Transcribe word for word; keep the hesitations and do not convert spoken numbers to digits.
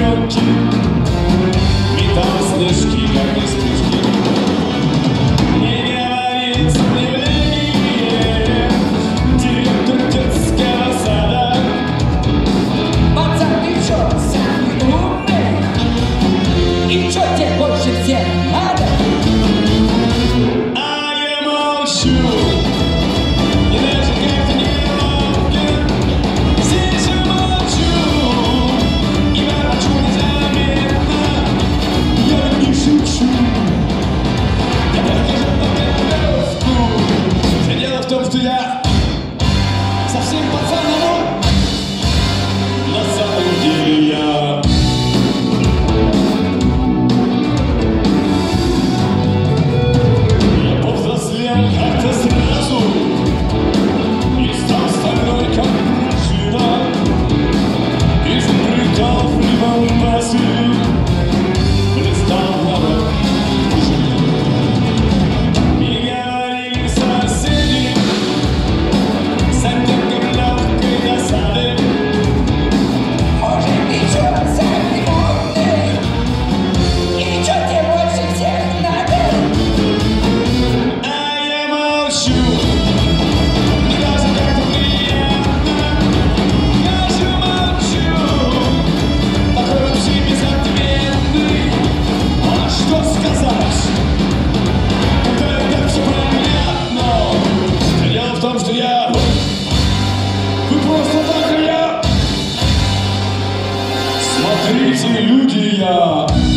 легкий, метал снежки, как из книжки. Не говорит заявление директор детского сада. Пацан, ты чё, самый умный? И чё тебе больше всех надо? А я молчу. И даже как-то неловко здесь я молчу. И ворочу незаметно. Я не шучу. Я только же подготовку. Все дело в том, что я совсем пацаном. На самом деле я Я повзрослел как-то сразу и стал стальной, как пружина, изобретал в прибамбасе, блистал надо пружина. И говорили соседи с оттенком легкой досады. Может, ты чё, самый умный? И чё тебе больше всех надо? А я молчу, мне даже как-то приятно. Я же молчу, такой вообще безответный. А что сказать, когда и так все понятно? Дело в том, что я, вы просто так и я. Смотрите, люди, я